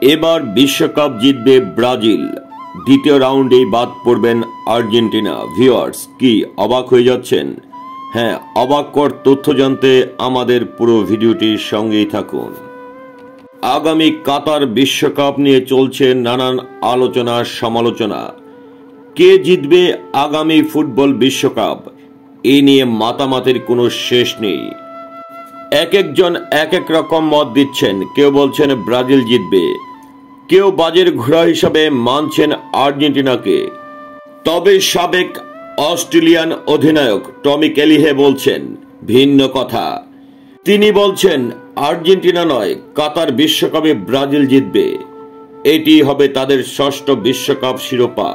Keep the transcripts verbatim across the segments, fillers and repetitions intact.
এবার বিশ্বকাপ জিতবে ব্রাজিল, দ্বিতীয় রাউন্ডেই বাদ পড়বেন আর্জেন্টিনা। ভিউয়ার্স, কি অবাক হয়ে যাচ্ছেন? হ্যাঁ, অবাককর তথ্য জানতে আমাদের পুরো ভিডিওটির সঙ্গেই থাকুন। আগামী কাতার বিশ্বকাপ নিয়ে চলছে নানান আলোচনা সমালোচনা। কে জিতবে আগামী ফুটবল বিশ্বকাপ, এ নিয়ে মাতামাতির কোনো শেষ নেই। এক একজন এক এক রকম মত দিচ্ছেন। কেউ বলছেন ব্রাজিল জিতবে, কেউ বাজের ঘোড়া হিসাবে মানছেন আর্জেন্টিনাকে। তবে সাবেক অস্ট্রেলিয়ান অধিনায়ক টমি ক্যালিহে বলছেন ভিন্ন কথা। তিনি বলছেন আর্জেন্টিনা নয়, কাতার বিশ্বকাপে ব্রাজিল জিতবে। এটি হবে তাদের ষষ্ঠ বিশ্বকাপ শিরোপা।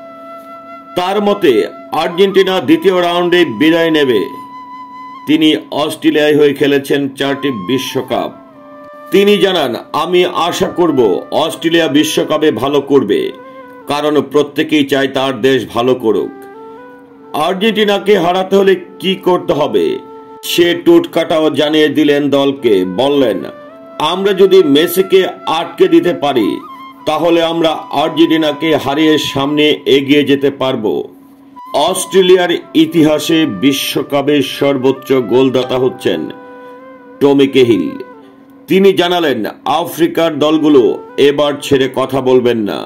তার মতে আর্জেন্টিনা দ্বিতীয় রাউন্ডে বিদায় নেবে। তিনি অস্ট্রেলিয়ায় হয়ে খেলেছেন চারটি বিশ্বকাপ। তিনি জানান, আমি আশা করব অস্ট্রেলিয়া বিশ্বকাপে ভালো করবে, কারণ প্রত্যেকেই চায় তার দেশ ভালো করুক। আর্জেন্টিনাকে হারাতে হলে কি করতে হবে সে টোটকাটাও জানিয়ে দিলেন দলকে। বললেন, আমরা যদি মেসিকে আটকে দিতে পারি তাহলে আমরা আর্জেন্টিনাকে হারিয়ে সামনে এগিয়ে যেতে পারবো। অস্ট্রেলিয়ার ইতিহাসে বিশ্বকাপের সর্বোচ্চ গোলদাতা হচ্ছেন টমি ক্যাহিল। তিনি জানালেন, আফ্রিকার দলগুলো এবার ছেড়ে কথা বলবেন না।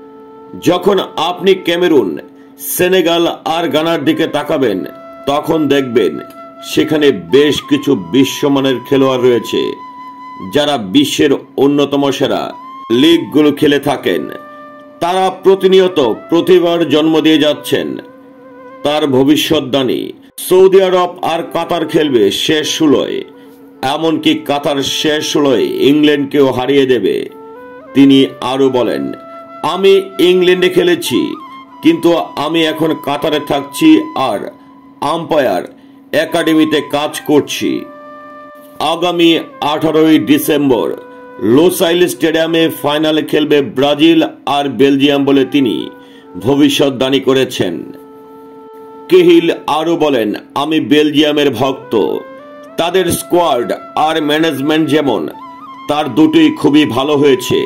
যখন আপনি ক্যামেরুন, সেনেগাল আর গানার দিকে তাকাবেন তখন দেখবেন সেখানে বেশ কিছু বিশ্বমানের খেলোয়াড় রয়েছে যারা বিশ্বের অন্যতম সেরা লিগগুলো খেলে থাকেন। তারা প্রতিনিয়ত প্রতিভার জন্ম দিয়ে যাচ্ছেন। তার ভবিষ্যৎবাণী, সৌদি আরব আর কাতার খেলবে শেষ ষোলোয়, এমনকি কাতার শেষ ষোলোয় ইংল্যান্ডকেও হারিয়ে দেবে। তিনি আরো বলেন, আমি ইংল্যান্ডে খেলেছি, কিন্তু আমি এখন কাতারে থাকছি আর আম্পায়ার একাডেমিতে কাজ করছি। আগামী আঠারোই ডিসেম্বর লোসাইল স্টেডিয়ামে ফাইনালে খেলবে ব্রাজিল আর বেলজিয়াম বলে তিনি ভবিষ্যৎবাণী করেছেন। ক্যাহিল আরো বলেন, আমি বেলজিয়ামের ভক্ত। তাদের স্কোয়াড আর ম্যানেজমেন্ট যেমন, তার দুটোই খুবই ভালো হয়েছে।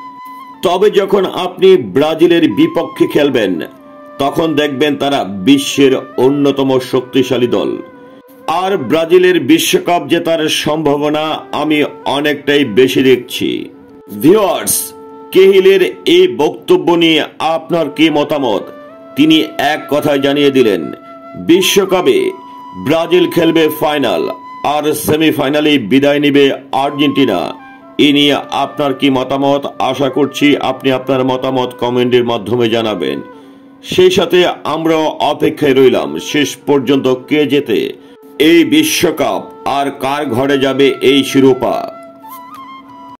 তবে যখন আপনি ব্রাজিলের বিপক্ষে খেলবেন তখন দেখবেন তারা বিশ্বের অন্যতম শক্তিশালী দল। আর ব্রাজিলের বিশ্বকাপ জেতার সম্ভাবনা আমি অনেকটাই বেশি দেখছি। ভিউয়ার্স, ক্যাহিলের এই বক্তব্য নিয়ে আপনার কি মতামত? তিনি এক কথায় জানিয়ে দিলেন, বিশ্বকাপে ব্রাজিল খেলবে ফাইনাল আর সেমিফাইনালে বিদায় নেবে আর্জেন্টিনা। এ নিয়ে আপনার কি মতামত? আশা করছি আপনি আপনার মতামত কমেন্টের মাধ্যমে জানাবেন। সেই সাথে আমরাও অপেক্ষায় রইলাম শেষ পর্যন্ত কে জেতে এই বিশ্বকাপ আর কার ঘরে যাবে এই শিরোপা।